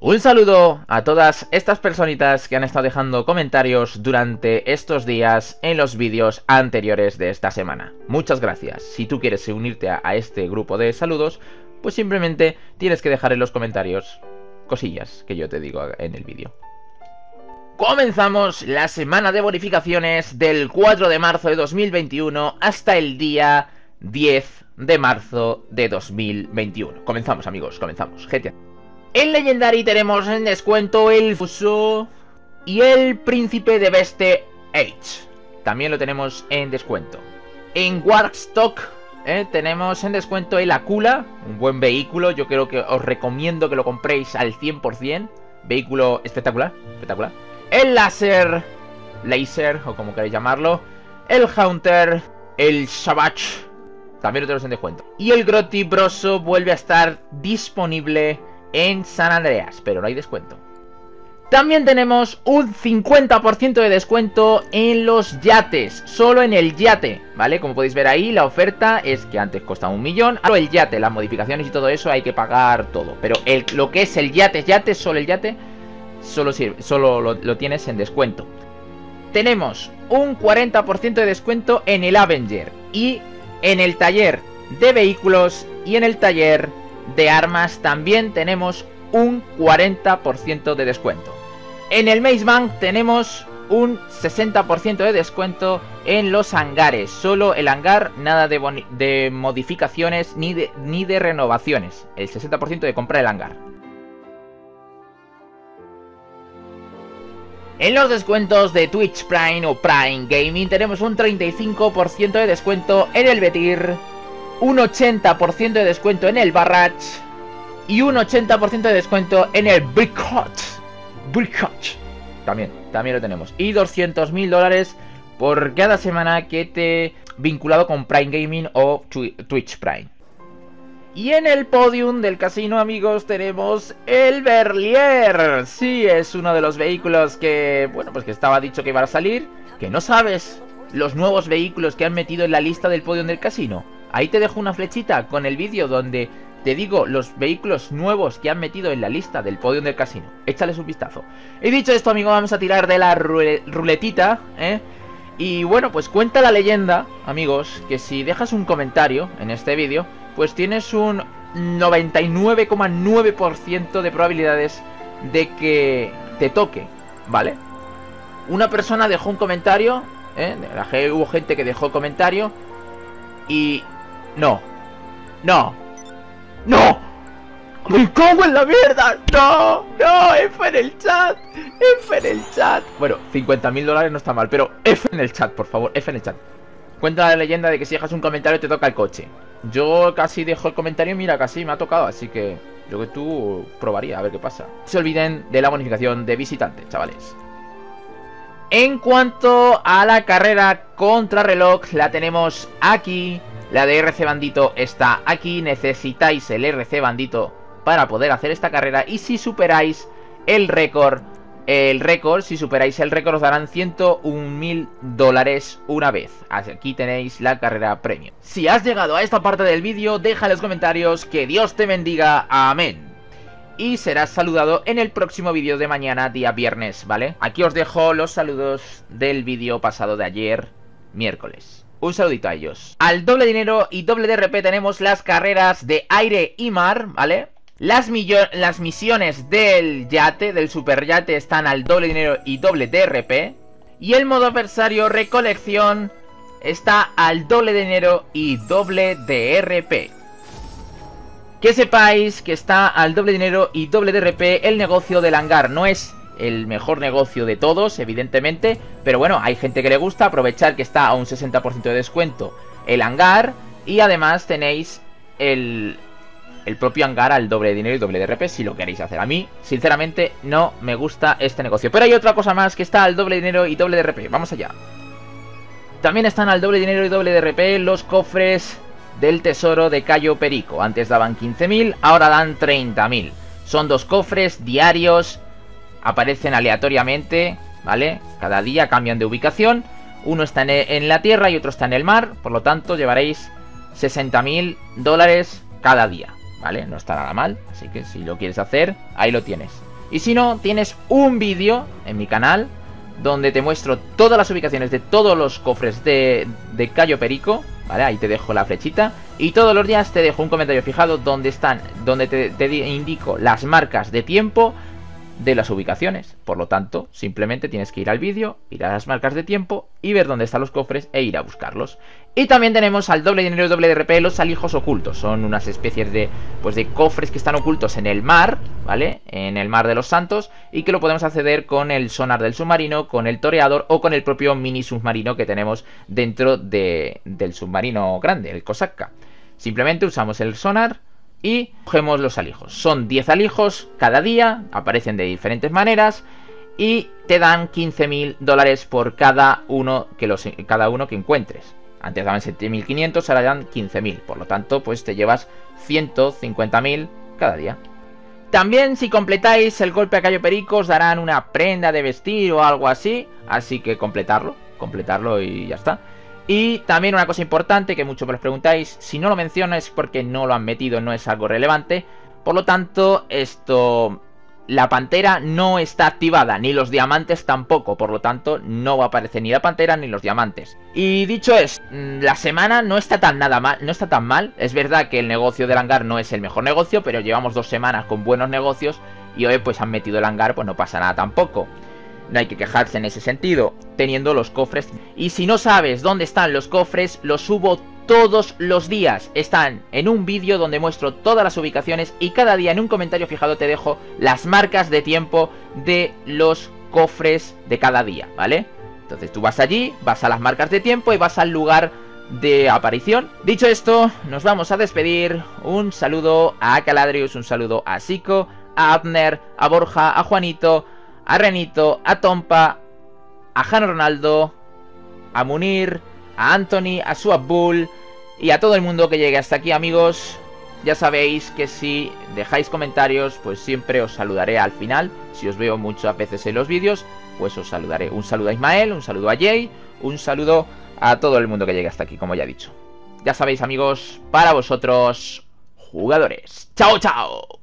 Un saludo a todas estas personitas que han estado dejando comentarios durante estos días en los vídeos anteriores de esta semana. Muchas gracias. Si tú quieres unirte a este grupo de saludos, pues simplemente tienes que dejar en los comentarios cosillas que yo te digo en el vídeo. Comenzamos la semana de bonificaciones del 4 de marzo de 2021 hasta el día 10 de marzo de 2021. Comenzamos, amigos, comenzamos. GTA. En Legendary tenemos en descuento el Fuso y el Príncipe de Veste Age. También lo tenemos en descuento. En Warstock tenemos en descuento el Akula, un buen vehículo. Yo creo que os recomiendo que lo compréis al 100%. Vehículo espectacular, espectacular. El Laser, o como queréis llamarlo. El Haunter, el Savage, también lo tenemos en descuento. Y el Groti Broso vuelve a estar disponible en San Andreas, pero no hay descuento. También tenemos un 50% de descuento en los yates, solo en el yate, ¿vale? Como podéis ver ahí, la oferta es que antes costaba 1 millón. Ahora el yate, las modificaciones y todo eso hay que pagar todo. Pero lo que es el yate, solo el yate, solo lo tienes en descuento. Tenemos un 40% de descuento en el Avenger y en el taller de vehículos y en el taller de armas también tenemos un 40% de descuento. En el Maze Bank tenemos un 60% de descuento en los hangares. Solo el hangar, nada de modificaciones ni de renovaciones. El 60% de compra del hangar. En los descuentos de Twitch Prime o Prime Gaming tenemos un 35% de descuento en el Betir, un 80% de descuento en el Barrage y un 80% de descuento en el Brickhouse. También lo tenemos. Y $200.000 por cada semana que te vinculado con Prime Gaming o Twitch Prime. Y en el podium del casino, amigos, tenemos el Berlier. Sí, es uno de los vehículos que, bueno, pues que estaba dicho que iba a salir. Que no sabes los nuevos vehículos que han metido en la lista del podium del casino. Ahí te dejo una flechita con el vídeo donde te digo los vehículos nuevos que han metido en la lista del podium del casino. Échales un vistazo. Y dicho esto, amigos, vamos a tirar de la ruletita, Y bueno, pues cuenta la leyenda, amigos, que si dejas un comentario en este vídeo, pues tienes un 99,9% de probabilidades de que te toque, ¿vale? Una persona dejó un comentario, hubo gente que dejó comentario y... ¡No! ¡Me cago en la mierda! ¡No! F en el chat. Bueno, $50.000 no está mal, pero F en el chat, por favor, F en el chat. Cuenta la leyenda de que si dejas un comentario te toca el coche. Yo casi dejo el comentario y mira, casi me ha tocado, así que yo que tú probaría a ver qué pasa. No se olviden de la bonificación de visitante, chavales. En cuanto a la carrera contrarreloj, la tenemos aquí. La de RC Bandito está aquí. Necesitáis el RC Bandito para poder hacer esta carrera. Y si superáis el récord, si superáis el récord, os darán $101.000 una vez. Aquí tenéis la carrera premium. Si has llegado a esta parte del vídeo, deja en los comentarios que Dios te bendiga. Amén. Y serás saludado en el próximo vídeo de mañana, día viernes, ¿vale? Aquí os dejo los saludos del vídeo pasado de ayer, miércoles. Un saludito a ellos. Al doble dinero y doble DRP tenemos las carreras de aire y mar, ¿vale? Las misiones del yate, del super yate, están al doble dinero y doble DRP. Y el modo adversario recolección está al doble dinero y doble DRP. Que sepáis que está al doble dinero y doble DRP el negocio del hangar. No es el mejor negocio de todos, evidentemente, pero bueno, hay gente que le gusta aprovechar que está a un 60% de descuento el hangar. Y además tenéis el propio hangar al doble dinero y doble DRP si lo queréis hacer. A mí, sinceramente, no me gusta este negocio. Pero hay otra cosa más que está al doble dinero y doble DRP. Vamos allá. También están al doble dinero y doble DRP los cofres del tesoro de Cayo Perico. Antes daban 15.000, ahora dan 30.000. Son 2 cofres diarios. Aparecen aleatoriamente, ¿vale? Cada día cambian de ubicación. Uno está en la tierra y otro está en el mar. Por lo tanto, llevaréis $60.000 cada día, ¿vale? No está nada mal, así que si lo quieres hacer, ahí lo tienes. Y si no, tienes un vídeo en mi canal donde te muestro todas las ubicaciones de todos los cofres de Cayo Perico, ¿vale? Ahí te dejo la flechita. Y todos los días te dejo un comentario fijado donde te indico las marcas de tiempo de las ubicaciones. Por lo tanto, simplemente tienes que ir al vídeo, ir a las marcas de tiempo y ver dónde están los cofres e ir a buscarlos. Y también tenemos al doble dinero y doble de RP, los alijos ocultos. Son unas especies de cofres que están ocultos en el mar, ¿vale? En el mar de los santos, y que lo podemos acceder con el sonar del submarino, con el toreador o con el propio mini submarino que tenemos dentro del submarino grande, el Kosaka. Simplemente usamos el sonar y cogemos los alijos. Son 10 alijos cada día, aparecen de diferentes maneras y te dan $15.000 por cada uno que encuentres. Antes daban 7.500, ahora dan 15.000. Por lo tanto, pues te llevas 150.000 cada día. También, si completáis el golpe a Cayo Perico, os darán una prenda de vestir o algo así. Así que completarlo y ya está. Y también una cosa importante que muchos me lo preguntáis, si no lo menciono es porque no lo han metido, no es algo relevante. Por lo tanto, la pantera no está activada, ni los diamantes tampoco. Por lo tanto, no va a aparecer ni la pantera ni los diamantes. Y dicho esto, la semana no está tan mal. Es verdad que el negocio del hangar no es el mejor negocio, pero llevamos 2 semanas con buenos negocios y hoy pues han metido el hangar, pues no pasa nada tampoco. No hay que quejarse en ese sentido, teniendo los cofres. Y si no sabes dónde están los cofres, los subo todos los días. Están en un vídeo donde muestro todas las ubicaciones y cada día en un comentario fijado te dejo las marcas de tiempo de los cofres de cada día, ¿vale? Entonces tú vas allí, vas a las marcas de tiempo y vas al lugar de aparición. Dicho esto, nos vamos a despedir. Un saludo a Caladrius, un saludo a Sico, a Abner, a Borja, a Juanito, a Renito, a Tompa, a Jano Ronaldo, a Munir, a Anthony, a Suabbull y a todo el mundo que llegue hasta aquí, amigos. Ya sabéis que si dejáis comentarios, pues siempre os saludaré al final. Si os veo muchas veces en los vídeos, pues os saludaré. Un saludo a Ismael, un saludo a Jay, un saludo a todo el mundo que llegue hasta aquí, como ya he dicho. Ya sabéis, amigos, para vosotros, jugadores. ¡Chao, chao!